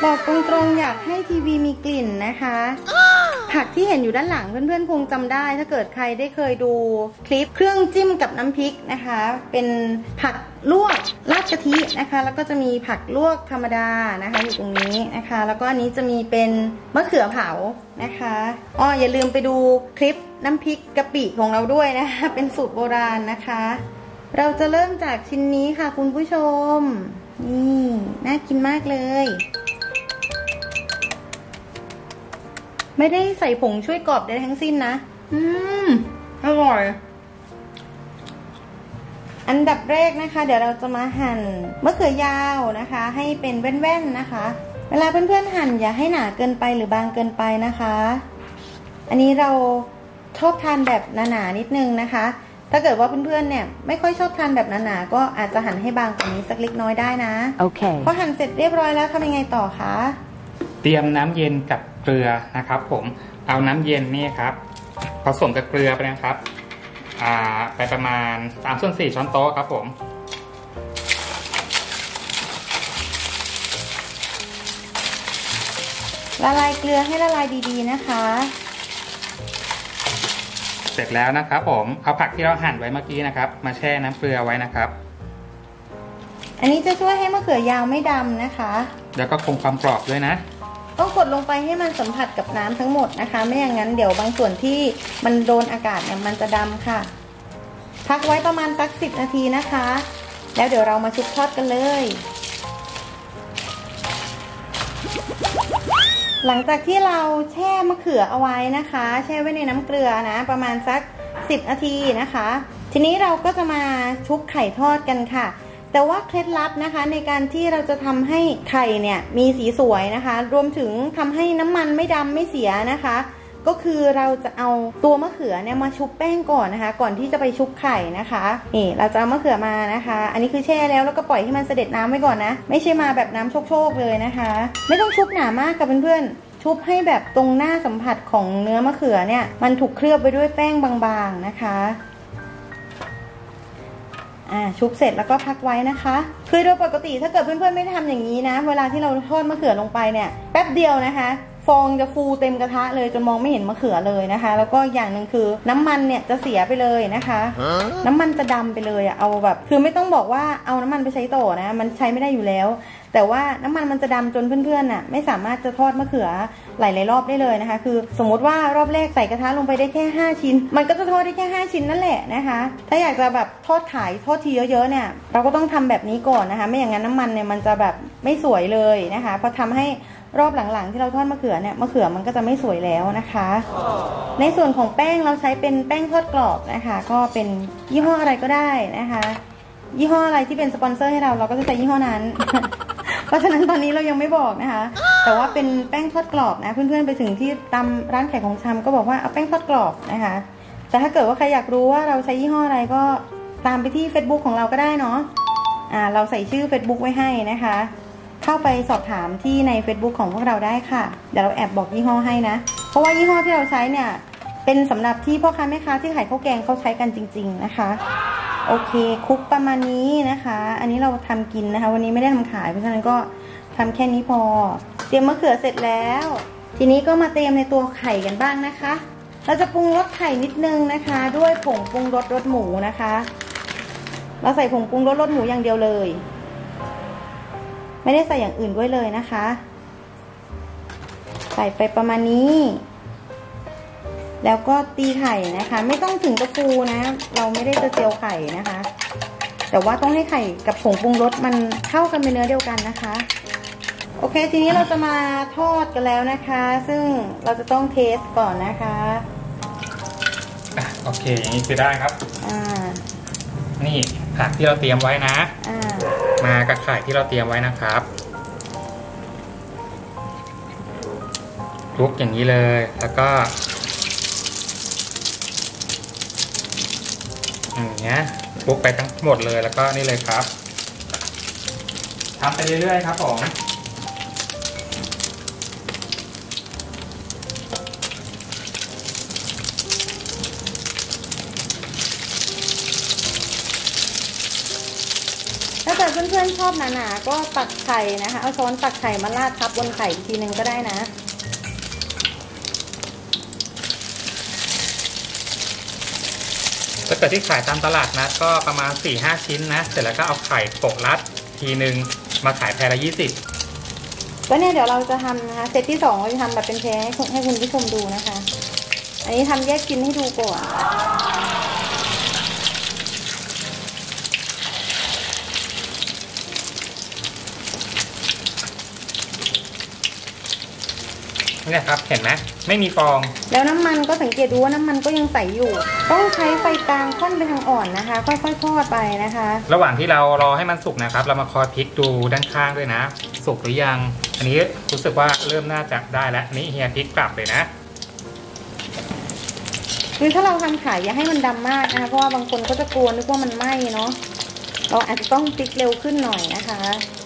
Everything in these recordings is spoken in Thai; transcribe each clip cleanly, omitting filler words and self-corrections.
บอกตรงๆอยากให้ทีวีมีกลิ่นนะคะผักที่เห็นอยู่ด้านหลังเพื่อนๆคงจำได้ถ้าเกิดใครได้เคยดูคลิปเครื่องจิ้มกับน้ำพริกนะคะเป็นผักลวกราดกะทินะคะแล้วก็จะมีผักลวกธรรมดานะคะอยู่ตรงนี้นะคะแล้วก็อันนี้จะมีเป็นมะเขือเผานะคะอย่าลืมไปดูคลิปน้ำพริกกะปิของเราด้วยนะคะเป็นสูตรโบราณนะคะเราจะเริ่มจากชิ้นนี้ค่ะคุณผู้ชมนี่น่ากินมากเลยไม่ได้ใส่ผงช่วยกรอบได้ทั้งสิ้นนะอร่อยอันดับแรกนะคะเดี๋ยวเราจะมาหั่นมะเขือยาวนะคะให้เป็นแว่นๆนะคะเวลาเพื่อนๆหั่นอย่าให้หนาเกินไปหรือบางเกินไปนะคะอันนี้เราชอบทานแบบหนาๆนิดนึงนะคะถ้าเกิดว่าเพื่อนๆเนี่ยไม่ค่อยชอบทานแบบหนาๆก็อาจจะหั่นให้บางกว่านี้สักเล็กน้อยได้นะโอเคพอหั่นเสร็จเรียบร้อยแล้วทำยังไงต่อคะเตรียมน้ำเย็นกับเกลือนะครับผมเอาน้ำเย็นนี่ครับผสมกับเกลือไปนะครับไปประมาณ3/4 ช้อนโต๊ะครับผมละลายเกลือให้ละลายดีๆนะคะเสร็จแล้วนะครับผมเอาผักที่เราหั่นไว้เมื่อกี้นะครับมาแช่น้ำเกลือไว้นะครับอันนี้จะช่วยให้มะเขือยาวไม่ดำนะคะแล้วก็คงความกรอบด้วยนะต้องกดลงไปให้มันสัมผัสกับน้ำทั้งหมดนะคะไม่อย่างนั้นเดี๋ยวบางส่วนที่มันโดนอากาศเนี่ยมันจะดำค่ะพักไว้ประมาณสัก10 นาทีนะคะแล้วเดี๋ยวเรามาชุบทอดกันเลยหลังจากที่เราแช่มะเขือเอาไว้นะคะแช่ไว้ในน้ำเกลือนะประมาณสัก10 นาทีนะคะทีนี้เราก็จะมาชุบไข่ทอดกันค่ะแต่ว่าเคล็ดลับนะคะในการที่เราจะทำให้ไข่เนี่ยมีสีสวยนะคะรวมถึงทำให้น้ำมันไม่ดำไม่เสียนะคะก็คือเราจะเอาตัวมะเขือเนี่ยมาชุบแป้งก่อนนะคะก่อนที่จะไปชุบไข่นะคะนี่เราจะเอามะเขือมานะคะอันนี้คือแช่แล้วก็ปล่อยให้มันเสด็จน้ำไว้ก่อนนะไม่ใช่มาแบบน้ำโชกๆเลยนะคะไม่ต้องชุบหนามากกับเพื่อนๆชุบให้แบบตรงหน้าสัมผัสของเนื้อมะเขือเนี่ยมันถูกเคลือบไปด้วยแป้งบางๆนะคะชุบเสร็จแล้วก็พักไว้นะคะคือโดยปกติถ้าเกิดเพื่อนๆไม่ทำอย่างนี้นะเวลาที่เราทอดมะเขือลงไปเนี่ยแป๊บเดียวนะคะฟองจะฟูเต็มกระทะเลยจนมองไม่เห็นมะเขือเลยนะคะแล้วก็อย่างหนึ่งคือน้ำมันเนี่ยจะเสียไปเลยนะคะน้ำมันจะดำไปเลยเอาแบบคือไม่ต้องบอกว่าเอาน้ำมันไปใช้ต่อนะมันใช้ไม่ได้อยู่แล้วแต่ว่าน้ำมันจะดำจนเพื่อนๆน่ะไม่สามารถจะทอดมะเขือหลายๆรอบได้เลยนะคะคือสมมติว่ารอบแรกใส่กระทะลงไปได้แค่5 ชิ้นมันก็จะทอดได้แค่5 ชิ้นนั่นแหละนะคะถ้าอยากจะแบบทอดขายทอดทีเยอะๆเนี่ยเราก็ต้องทำแบบนี้ก่อนนะคะไม่อย่างนั้นน้ำมันเนี่ยมันจะแบบไม่สวยเลยนะคะพอทำให้รอบหลังๆที่เราทอดมะเขือเนี่ยมะเขือมันก็จะไม่สวยแล้วนะคะในส่วนของแป้งเราใช้เป็นแป้งทอดกรอบนะคะก็เป็นยี่ห้ออะไรก็ได้นะคะยี่ห้ออะไรที่เป็นสปอนเซอร์ให้เราก็จะใช้ยี่ห้อนั้น เพราะฉะนั้นตอนนี้เรายังไม่บอกนะคะแต่ว่าเป็นแป้งทอดกรอบนะเพื่อนๆไปถึงที่ตามร้านขายของชำก็บอกว่าเอาแป้งทอดกรอบนะคะแต่ถ้าเกิดว่าใครอยากรู้ว่าเราใช้ยี่ห้ออะไรก็ตามไปที่ Facebook ของเราก็ได้เนาะเราใส่ชื่อ Facebook ไว้ให้นะคะเข้าไปสอบถามที่ใน Facebook ของพวกเราได้ค่ะเดี๋ยวเราแอบบอกยี่ห้อให้นะเพราะว่ายี่ห้อที่เราใช้เนี่ยเป็นสำหรับที่พ่อค้าแม่ค้าที่ขายข้าวแกงเขาใช้กันจริงๆนะคะโอเคคลุกประมาณนี้นะคะอันนี้เราทำกินนะคะวันนี้ไม่ได้ทำขายเพราะฉะนั้นก็ทำแค่นี้พอเตรียมมะเขือเสร็จแล้วทีนี้ก็มาเตรียมในตัวไข่กันบ้างนะคะเราจะปรุงรสไข่นิดนึงนะคะด้วยผงปรุงรสหมูนะคะเราใส่ผงปรุงรสหมูอย่างเดียวเลยไม่ได้ใส่อย่างอื่นด้วยเลยนะคะใส่ไปประมาณนี้แล้วก็ตีไข่นะคะไม่ต้องถึงกระปูนะเราไม่ได้จะเจียวไข่นะคะแต่ว่าต้องให้ไข่กับผงปรุงรสมันเข้ากันเป็นเนื้อเดียวกันนะคะโอเคทีนี้เราจะมาทอดกันแล้วนะคะซึ่งเราจะต้องเทสก่อนนะคะโอเคอย่างนี้คือได้ครับนี่ผักที่เราเตรียมไว้นะมากับไข่ที่เราเตรียมไว้นะครับคลุกอย่างนี้เลยแล้วก็อย่างเงี้ยคลุกไปทั้งหมดเลยแล้วก็นี่เลยครับทำไปเรื่อยๆครับผมถ้าเกิดเพื่อนๆชอบหนาๆก็ตักไข่นะคะเอาช้อนตักไข่มาราดทับบนไข่อีกทีนึงก็ได้นะถ้าเกิดที่ขายตามตลาดนะก็ประมาณ 4-5 ชิ้นนะเสร็จแล้วก็เอาไข่โปะรัดทีนึงมาขายแพรละ20 ก็เนี่ยเดี๋ยวเราจะทำนะคะเซตที่2เราจะทำแบบเป็นแพรให้คุณผู้ชมดูนะคะอันนี้ทำแยกชิ้นให้ดูก่อนเนี่ยครับเห็นไหมไม่มีฟองแล้วน้ำมันก็สังเกตดูว่าน้ำมันก็ยังใสอยู่ต้องใช้ไฟกลางค่อนไปทางอ่อนนะคะค่อยๆทอดไปนะคะระหว่างที่เรารอให้มันสุกนะครับเรามาคอยพลิกดูด้านข้างด้วยนะสุกหรือยังอันนี้รู้สึกว่าเริ่มน่าจะได้แล้วนี่เฮียพลิกกลับเลยนะคือถ้าเราทำขายอย่าให้มันดำมากนะคะเพราะว่าบางคนก็จะกลัวนึกว่ามันไหม้เนาะเราอาจจะต้องพลิกเร็วขึ้นหน่อยนะคะ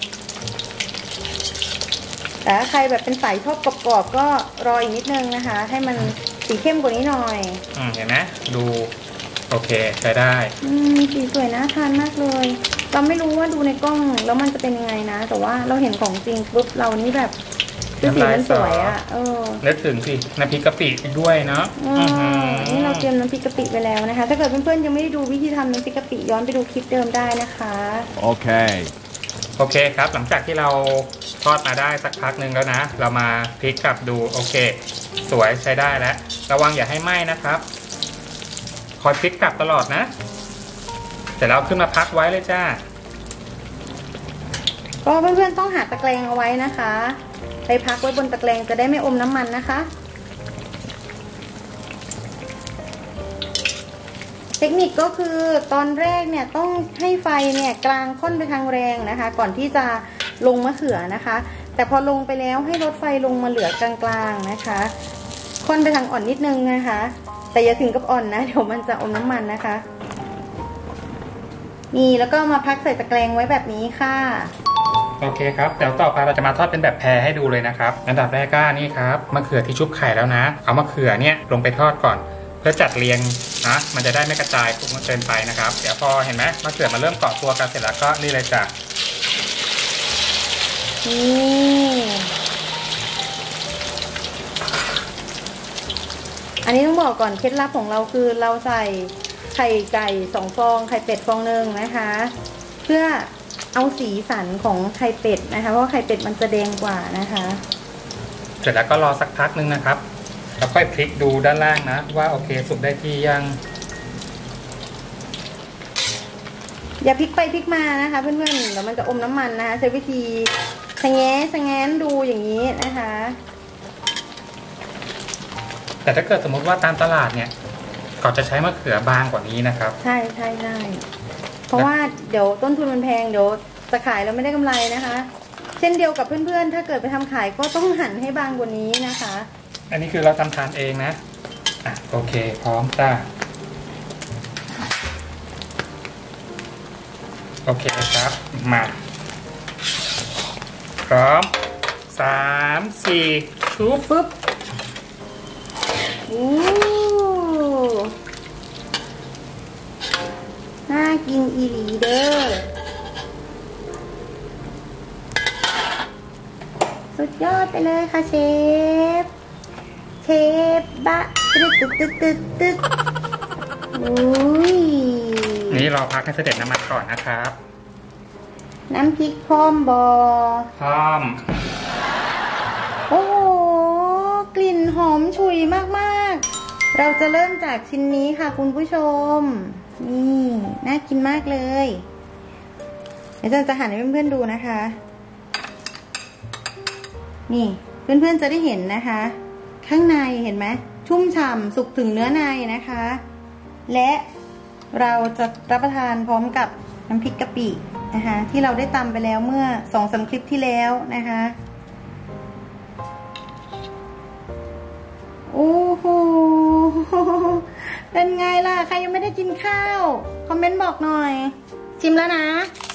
แต่ถ้าใครแบบเป็นสายชอบกรอบๆก็รออีกนิดนึงนะคะให้มันสีเข้มกว่านี้หน่อยเห็นไหมดูโอเคใช้ได้สีสวยน่าทานมากเลยเราไม่รู้ว่าดูในกล้องแล้วมันจะเป็นยังไงนะแต่ว่าเราเห็นของจริงปุ๊บเรานี่แบบสีมันสวยอ่ะนึกถึงสิน้ำพริกกะปิด้วยเนาะนี่เราเตรียมน้ำพริกกะปิไปแล้วนะคะถ้าเกิดเพื่อนๆยังไม่ได้ดูวิธีทำน้ำพริกกะปิย้อนไปดูคลิปเดิมได้นะคะโอเคครับหลังจากที่เราทอดมาได้สักพักหนึ่งแล้วนะเรามาพลิกกลับดูโอเคสวยใช้ได้แล้วระวังอย่าให้ไหม้นะครับคอยพลิกกลับตลอดนะเสร็จแล้วขึ้นมาพักไว้เลยจ้าก็เพื่อนๆต้องหาตะแกรงเอาไว้นะคะไปพักไว้บนตะแกรงจะได้ไม่อมน้ำมันนะคะเทคนิคก็คือตอนแรกเนี่ยต้องให้ไฟเนี่ยกลางค่อนไปทางแรงนะคะก่อนที่จะลงมะเขือนะคะแต่พอลงไปแล้วให้ลดไฟลงมาเหลือกลางๆนะคะค่อนไปทางอ่อนนิดนึงนะคะแต่อย่าถึงกับอ่อนนะเดี๋ยวมันจะอมน้ำมันนะคะนี่แล้วก็มาพักใส่ตะแกรงไว้แบบนี้ค่ะโอเคครับเดี๋ยวต่อไปเราจะมาทอดเป็นแบบแพรให้ดูเลยนะครับอันดับแรกก็นี่ครับมะเขือที่ชุบไข่แล้วนะเอามะเขือเนี่ยลงไปทอดก่อนเพื่อจัดเรียงนะมันจะได้ไม่กระจายฟุ้งเกินไปนะครับเดี๋ยวพอเห็นไหมมะเขือมันเริ่มเกาะตัวกันเสร็จแล้วก็นี่เลยจ้ะอันนี้ต้องบอกก่อนเคล็ดลับของเราคือเราใส่ไข่ไก่2 ฟองไข่เป็ดฟองนึงนะคะเพื่อเอาสีสันของไข่เป็ดนะคะเพราะไข่เป็ดมันจะแดงกว่านะคะเสร็จแล้วก็รอสักพักนึงนะครับแล้วค่อยพลิกดูด้านล่างนะว่าโอเคสุกได้ที่ยังอย่าพลิกไปพลิกมานะคะเพื่อนๆเดี๋ยวมันจะอมน้ำมันนะคะใช้วิธีชะแงนดูอย่างนี้นะคะแต่ถ้าเกิดสมมติว่าตามตลาดเนี่ยเขาจะใช้มะเขือบางกว่านี้นะครับใช่เพราะว่าเดี๋ยวต้นทุนมันแพงเดี๋ยวจะขายแล้วไม่ได้กำไรนะคะเช่นเดียวกับเพื่อนๆถ้าเกิดไปทำขายก็ต้องหั่นให้บางกว่านี้นะคะอันนี้คือเราทำทานเองนะโอเคพร้อมจ้าโอเคครับมาพร้อม3 4ชุบปุ๊บน่ากินอีหลีเด้อสุดยอดไปเลยค่ะเชฟบะตึ๊ดนี่รอพักให้เสด็จน้ำมันก่อนนะครับน้ำพริกพร้อมบอพร้อมโอ้โหกลิ่นหอมฉุยมากๆเราจะเริ่มจากชิ้นนี้ค่ะคุณผู้ชมนี่น่ากินมากเลยเดี๋ยวจะหั่นให้เพื่อนๆดูนะคะนี่เพื่อนๆจะได้เห็นนะคะข้างในเห็นไหมชุ่มฉ่ำสุกถึงเนื้อในนะคะและเราจะรับประทานพร้อมกับน้ำพริกกะปินะคะที่เราได้ตำไปแล้วเมื่อ2-3 คลิปที่แล้วนะคะโอ้โหเป็นไงล่ะใครยังไม่ได้กินข้าวคอมเมนต์บอกหน่อยชิมแล้วนะ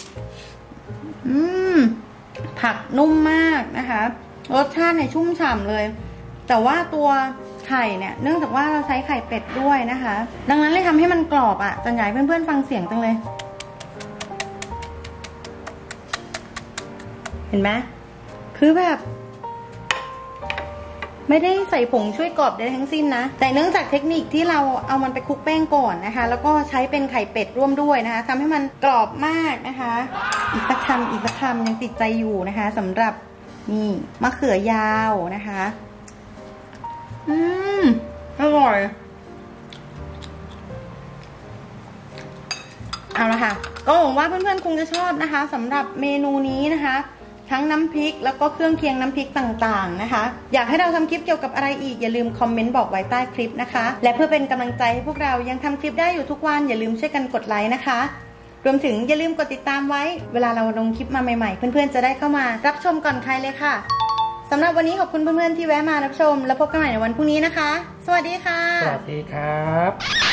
ผักนุ่มมากนะคะรสชาติเนี่ยชุ่มฉ่ำเลยแต่ว่าตัวไข่เนี่ยเนื่องจากว่าเราใช้ไข่เป็ดด้วยนะคะดังนั้นเลยทำให้มันกรอบอ่ะจันอยากให้เพื่อนๆฟังเสียงจังเลยเห็นไหมคือแบบไม่ได้ใส่ผงช่วยกรอบได้ทั้งสิ้นนะแต่เนื่องจากเทคนิคที่เราเอามันไปคลุกแป้งก่อนนะคะแล้วก็ใช้เป็นไข่เป็ดร่วมด้วยนะคะทำให้มันกรอบมากนะคะอีกสักคำยังติดใจอยู่นะคะสำหรับนี่มะเขือยาวนะคะอร่อยเอาละค่ะก็หวังว่าเพื่อนๆคงจะชอบนะคะสำหรับเมนูนี้นะคะทั้งน้ำพริกแล้วก็เครื่องเคียงน้ำพริกต่างๆนะคะอยากให้เราทำคลิปเกี่ยวกับอะไรอีกอย่าลืมคอมเมนต์บอกไว้ใต้คลิปนะคะและเพื่อเป็นกำลังใจให้พวกเรายังทำคลิปได้อยู่ทุกวันอย่าลืมช่วยกันกดไลค์นะคะรวมถึงอย่าลืมกดติดตามไว้เวลาเราลงคลิปมาใหม่ๆเพื่อนๆจะได้เข้ามารับชมก่อนใครเลยค่ะสำหรับวันนี้ขอบคุณเพื่อนๆที่แวะมารับชมแล้วพบกันใหม่ในวันพรุ่งนี้นะคะสวัสดีค่ะสวัสดีครับ